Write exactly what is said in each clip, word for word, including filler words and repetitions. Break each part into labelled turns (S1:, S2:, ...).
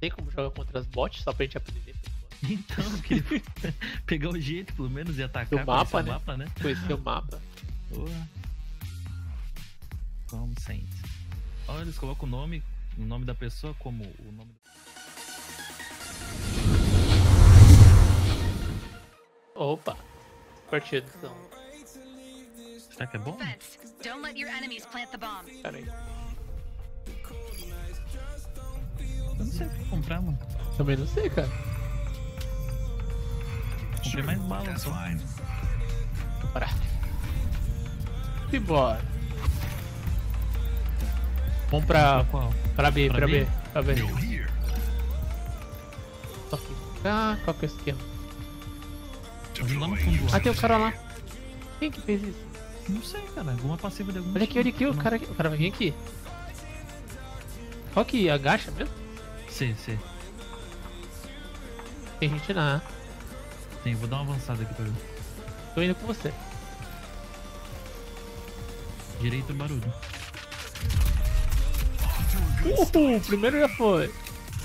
S1: Tem como jogar contra as bots só pra gente aprender?
S2: Então, eu queria pegar o jeito, pelo menos, e atacar
S1: O mapa,
S2: conhecer
S1: né?
S2: o mapa, né?
S1: Conhecer o mapa.
S2: Boa. Como sempre. Olha, eles colocam o nome, o nome da pessoa como o nome do...
S1: Opa. Partido, então.
S2: Será que é bom?
S3: Defense. Don't let your enemies plant the bomb.
S1: Pera aí.
S2: Eu não sei o que comprar, mano.
S1: Também não sei, cara.
S2: Comprei mais bala só.
S1: Bora. E bora. Vamos pra,
S2: Qual?
S1: pra B,
S2: Pra
S1: pra
S2: B?
S1: B, pra B. Ok. Ah, qual que é o esquema?
S2: Vamos lá no fundo.
S1: Ah, tem o cara lá. Quem que fez isso?
S2: Não sei, cara. Alguma passiva de algum
S1: Olha aqui, olha aqui, o
S2: Não.
S1: cara aqui. O cara vai vir aqui. Qual que agacha mesmo?
S2: Sei, sei.
S1: Tem gente lá.
S2: Tem, vou dar uma avançada aqui pra ver.
S1: Tô indo com você.
S2: Direito barulho.
S1: Uhul, o primeiro já foi.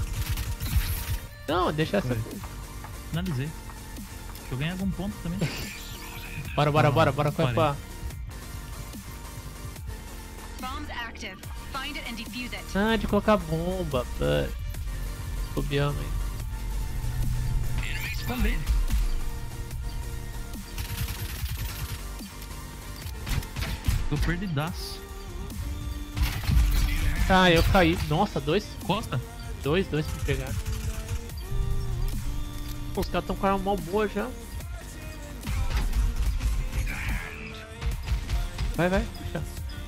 S1: Não, deixa essa.
S2: Foi. Finalizei. Deixa eu ganhar algum ponto também.
S1: Bora, bora,
S2: Ah,
S1: bora, bora com
S2: parei.
S1: a.
S3: Bomb's active. Find it and defuse it.
S1: Ah, de colocar bomba. But... Copiamos aí.
S2: Também. Tô perdidaço.
S1: Ah, eu caí. Nossa, dois.
S2: Costa?
S1: Dois, dois pra pegar. Pô, os caras tão com a arma mal boa já. Vai, vai, puxa.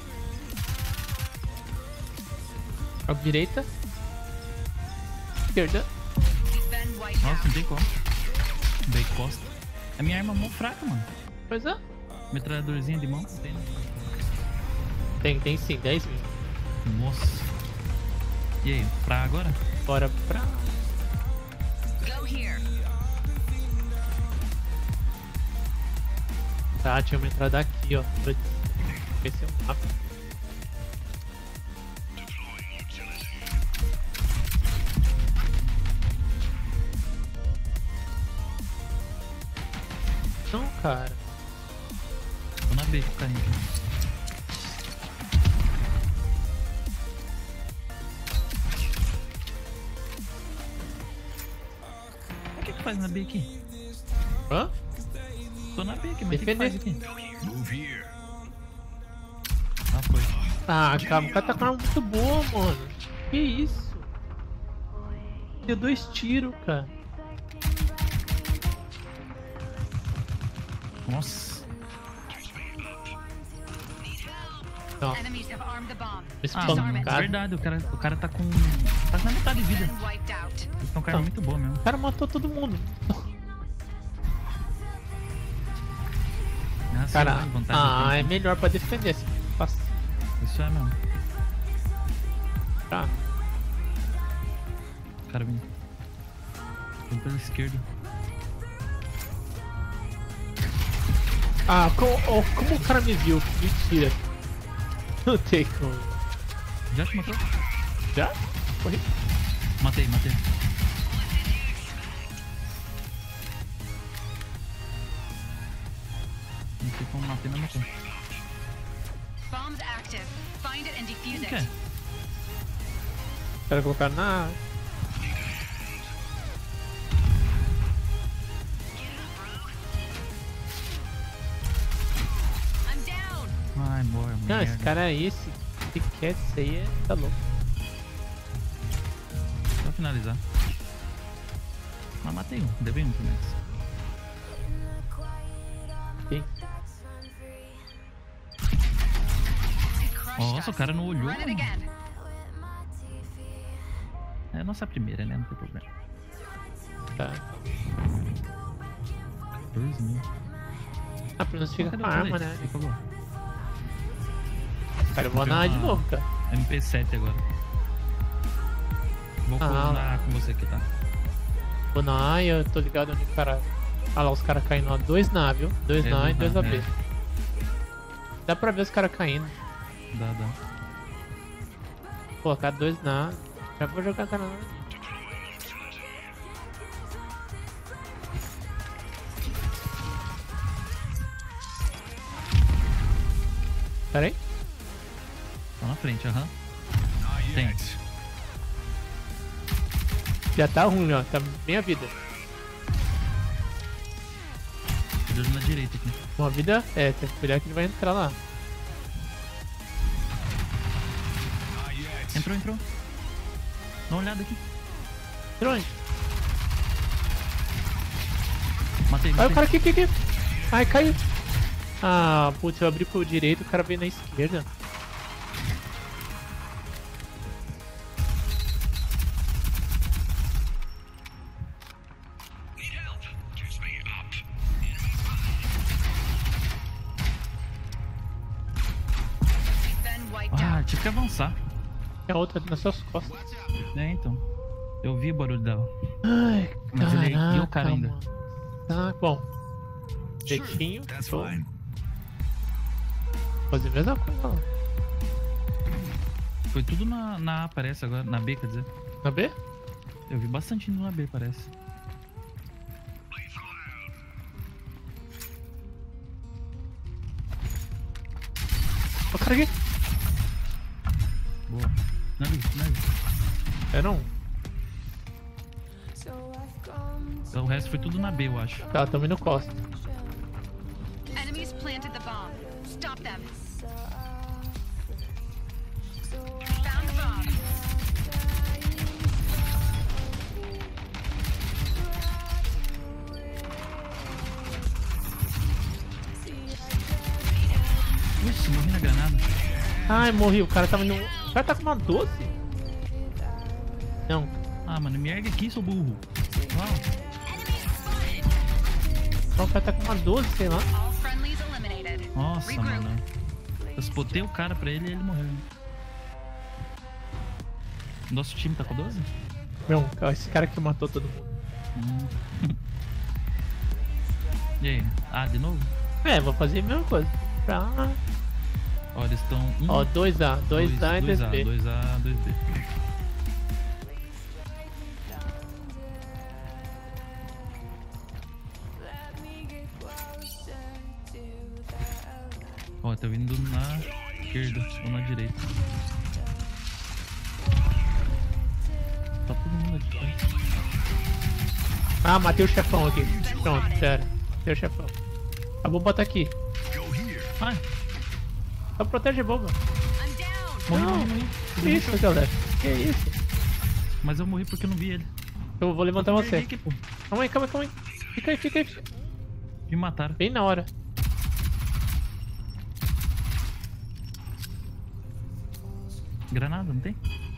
S1: Pra direita. Esquerda.
S3: He's been wiped
S2: Nossa, não
S3: out.
S2: tem como. Dei costa. A minha arma é mó fraca, mano.
S1: Pois é.
S2: Metralhadorzinha de mão. Tem.
S1: Tem, tem sim, dez mil.
S2: Nossa. E aí, pra agora?
S1: Bora pra.
S3: Go here.
S1: Tá, tinha uma entrada aqui, ó. Esse é um mapa. Não, cara.
S2: Tô na B com o carrinho aqui. O que que faz na B aqui?
S1: Hã?
S2: Tô na B aqui, mas o que que
S1: Defender.
S2: faz aqui? Ah, foi.
S1: Ah, cara, o cara tá com uma arma muito boa, mano. Que isso? Deu dois tiros, cara.
S2: Nossa.
S1: Ó,
S3: Enemies have armed the bomb.
S1: esse
S2: Ah,
S1: plano
S2: mano,
S1: do cara.
S2: verdade, o cara, o cara tá com... Tá na metade de vida.
S3: Been wiped out.
S2: Eles estão com arma muito boa mesmo.
S1: O cara matou todo mundo.
S2: Ah, sei
S1: Cara,
S2: lá, vantagem
S1: ah,
S2: do
S1: é
S2: tempo.
S1: melhor pra defender assim. Fácil.
S2: Isso é mesmo.
S1: Tá.
S2: Cara, vem. Vem pela esquerda.
S1: Ah, como, oh, como o cara me viu? Mentira. Não tem como.
S2: Já te matou?
S1: Já? Corri.
S2: Matei, matei. Não sei como matei, mas matei.
S3: Bomb's active. Find it and defuse
S2: O que é?
S3: it.
S1: Quero colocar na.
S3: I'm down.
S2: Ai, morre,
S1: Não,
S2: merda.
S1: esse cara aí, esse que quer isso aí, é- tá louco.
S2: Só finalizar. Mas matei um, deve um também.
S1: Sim.
S3: Crushed
S2: Nossa, o
S3: us.
S2: cara não olhou.
S3: Run it again.
S2: É a nossa primeira, né? Não tem problema.
S1: Tá.
S2: Dois mil.
S1: Ah, pelo menos fica
S2: Cadê
S1: com a
S2: o
S1: arma,
S2: colete?
S1: né?
S2: Ele falou.
S1: Cara, eu vou
S2: Tem
S1: na de
S2: uma-
S1: novo, cara.
S2: M P sete agora. Vou
S1: Ah,
S2: colocar com você aqui, tá?
S1: Vou na A e eu tô ligado onde o cara. Ah lá, os caras caindo, ó. Dois na, viu? Dois
S2: É,
S1: na A e
S2: dois
S1: dois
S2: na,
S1: A B.
S2: é.
S1: Dá pra ver os caras caindo.
S2: Dá, dá.
S1: Colocar dois na A. Já vou jogar cara na. Pera aí.
S2: Tá na frente, aham. Tem.
S1: Já tá ruim, ó. Tá meia vida.
S2: Cuidado na direita aqui.
S1: Uma vida, é, tem que cuidar que ele vai entrar lá.
S2: Entrou, entrou. Dá uma olhada aqui.
S1: Entrou onde?
S2: Matei,
S1: Ai,
S2: matei.
S1: o cara aqui, aqui, aqui. Ai, caiu. Ah, putz, eu abri pro direito, o cara veio na esquerda.
S3: Been wiped
S2: Ah,
S3: out.
S2: tive que avançar.
S1: Tem a outra nas suas costas.
S2: É, então. Eu vi o barulho dela.
S1: Ai,
S2: Mas ele
S1: caraca,
S2: ergueu o cara ainda.
S1: mano. Tá, bom. Jeitinho.
S4: That's
S1: Show.
S4: fine.
S1: Fazer a mesma coisa lá.
S2: Foi tudo na, na A, parece agora. Na B, quer dizer.
S1: Na B?
S2: Eu vi bastante indo na B, parece.
S1: Ó, o cara aqui.
S2: Boa. Não é isso, não é isso.
S1: Era um.
S2: Então, o resto foi tudo na B, eu acho.
S1: Tá, tamo indo costa.
S3: Enemies planted the bomb. Stop them. Found the bomb.
S2: Ixi, morri na granada.
S1: Ai, morri. O cara tava indo. O cara tá com uma doze? Não.
S2: Ah, mano, me ergue aqui, seu burro. Uau.
S1: O cara tá com uma doze, sei lá.
S3: All friendlies eliminated.
S2: Nossa,
S3: Regroup.
S2: mano. Eu spotei o cara pra ele e ele morreu. Nosso time tá com doze?
S1: Não, esse cara que matou todo mundo.
S2: Hum. E aí? Ah, de novo?
S1: É, vou fazer a mesma coisa. Pra...
S2: Ó, eles estão. Um,
S1: Ó, dois A, dois A e dois B.
S2: dois A, dois B. Ó, tá vindo na esquerda ou na direita. Tá todo mundo aqui.
S1: Ah, matei o chefão aqui. Pronto, pera. Matei o chefão. A bomba tá aqui.
S2: Ai,
S1: Só protege a bomba.
S3: I'm down.
S2: morri,
S1: Não.
S2: morri, morri.
S1: Que isso, galera? Que isso?
S2: Mas eu morri porque eu não vi ele.
S1: Eu vou levantar
S2: Eu
S1: você.
S2: perdi aqui, pô.
S1: Calma aí, calma aí, calma aí. Fica aí, fica aí.
S2: Me mataram.
S1: Bem na hora.
S2: Granada, não tem?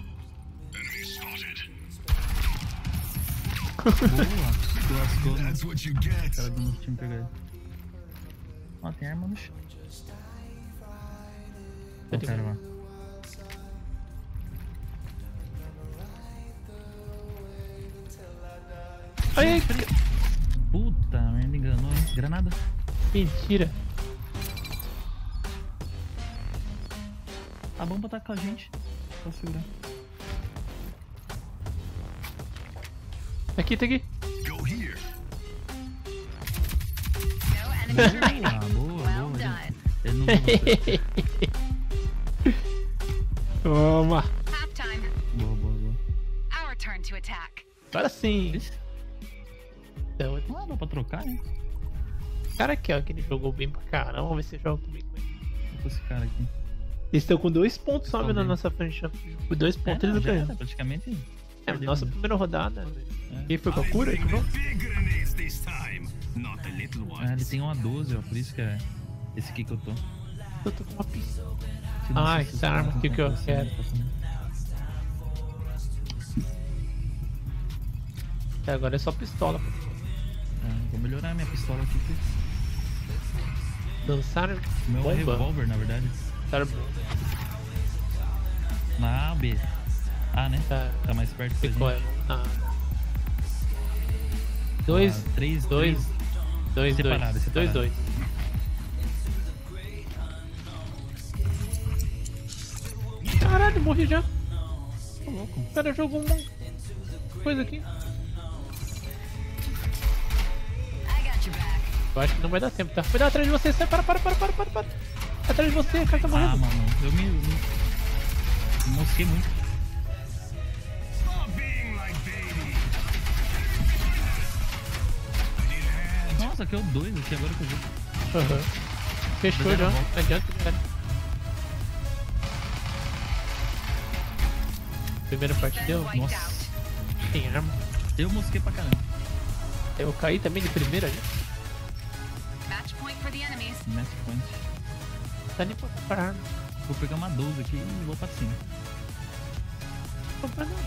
S2: Boa. Tu lascou, né?
S4: That's what you get.
S2: Cara do nosso time pegar ele. Ó, tem arma no chão. Ó,
S1: tenho-
S2: cara lá.
S1: Ai, ai,
S2: Puta merda, enganou, hein? Granada.
S1: mentira.
S2: A bomba tá com a gente. Só segurar.
S1: Aqui, tá aqui.
S4: Go here.
S3: No enemies remaining.
S2: Ah, boa,
S3: Well
S2: boa.
S3: done.
S2: Ele, ele não viu você.
S1: Toma.
S3: Halftime.
S2: Boa, boa, boa.
S3: Our turn to attack.
S1: Agora sim.
S2: Ixi,
S1: Então,
S2: ah, dá pra trocar, hein?
S1: esse cara aqui, ó, que ele jogou bem pra caramba. Vamos ver se joga comigo.
S2: Com esse cara aqui.
S1: Eles estão com dois pontos só
S2: Também.
S1: na nossa frente. Com dois pontos
S2: É, não,
S1: eles
S2: já
S1: ganham.
S2: era, praticamente.
S1: É, nossa primeira rodada.
S2: É.
S1: Quem foi com a cura?
S4: Bring
S1: De
S4: the
S1: novo?
S4: big grenades this time, not the little
S2: Ah, ele
S4: ones.
S2: tem uma doze, ó. Por isso que é esse aqui que eu tô.
S1: Eu tô com uma pistola.
S2: Se não
S1: Ah,
S2: sei
S1: essa
S2: se os
S1: arma
S2: caras
S1: aqui
S2: não
S1: que eu
S2: tão
S1: quero.
S2: passando.
S1: É, agora é só pistola.
S2: É, vou melhorar minha pistola aqui. que
S1: Dançar
S2: O meu é
S1: bomba.
S2: revólver, na verdade.
S1: Dançar bomba.
S2: Na A, B. A, né?
S1: Tá.
S2: Tá mais perto pra
S1: Ficou,
S2: gente.
S1: é. Ah. Dois,
S2: Ah, três,
S1: dois,
S2: três.
S1: dois,
S2: Separado,
S1: dois,
S2: separado.
S1: dois, dois. Caralho, morri já.
S2: Tô louco.
S1: O cara jogou uma coisa aqui.
S3: I got your back.
S1: Eu acho que não vai dar tempo, tá? Cuidado atrás de você, sai, para, para, para, para, para, para. Atrás de você, o cara tá
S2: Ah,
S1: morrendo.
S2: mano, eu me. me mosquei muito.
S4: Stop being like baby. I need a hand.
S2: Nossa, aqui é o dois aqui agora que eu vi.
S1: Aham. Fechou
S2: Mas
S1: já.
S2: era
S1: Não
S2: bom.
S1: adianta, cara. Primeira parte deu.
S3: Wiped
S2: Nossa.
S3: out.
S1: Tem arma.
S2: Eu mosquei pra caramba.
S1: Eu caí também de primeira já.
S3: Match point for the enemies.
S2: Match point.
S1: Tá nem pra comprar arma.
S2: Vou pegar uma doze aqui e vou pra cima.
S1: Não comprar nada.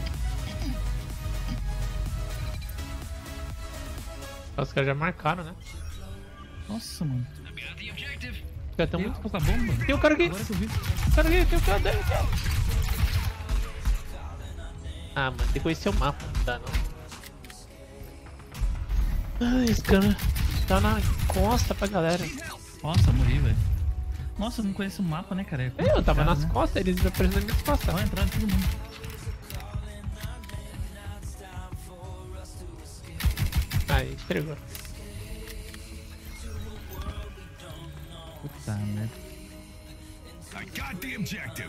S1: Os caras já marcaram, né?
S2: Nossa, mano.
S4: I've got the objective.
S1: Os caras tão
S2: Tem
S1: muito.
S2: pouca bomba.
S1: Tem um cara aqui.
S2: Agora que eu vi.
S1: Tem um cara aqui. Tem um cara dele. Ah, mano, tem que conhecer o mapa. Não dá, não. Ai, esse cara tá na costa pra galera.
S2: Nossa, morri, velho. Nossa, eu não conheço o mapa, né, cara? É
S1: Eu tava
S2: complicado,
S1: nas
S2: né?
S1: costas, eles apareceram nas minhas costas.
S2: Ó, entraram todo mundo.
S1: Aí, entregou.
S2: Puta merda.
S4: I got the objective.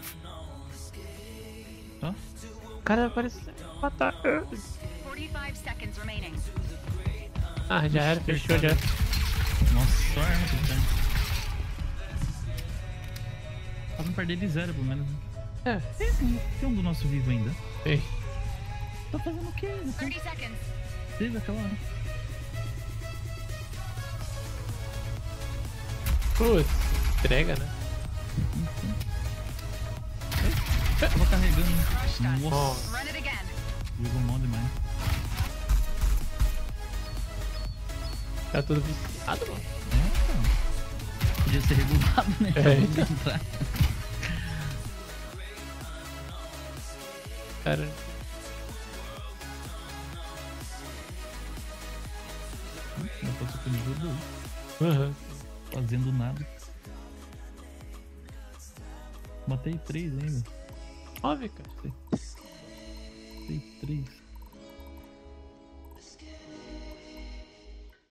S2: Ó,
S1: O cara apareceu. Matar.
S3: forty-five seconds remaining.
S1: Ah, já era, fechou já.
S2: nossa, só arma que tem. Pra não perder de zero, pelo menos.
S1: É,
S2: Tem, um- tem um do nosso vivo ainda.
S1: ei.
S2: Tá fazendo o quê? Não
S3: thirty seconds.
S2: teve aquela hora.
S1: Putz, entrega, né?
S2: Tava carregando.
S3: Crush that.
S2: Nossa,
S3: Run it again.
S2: jogou mal demais.
S1: Tá tudo viciado, mano.
S2: É, então. Podia ser regulado, né?
S1: É,
S2: Pra
S1: então.
S2: entrar.
S1: Cara.
S2: Não passou por nível dois.
S1: Aham.
S2: Fazendo nada. Matei três ainda.
S1: Óbvio, cara.
S2: Matei três.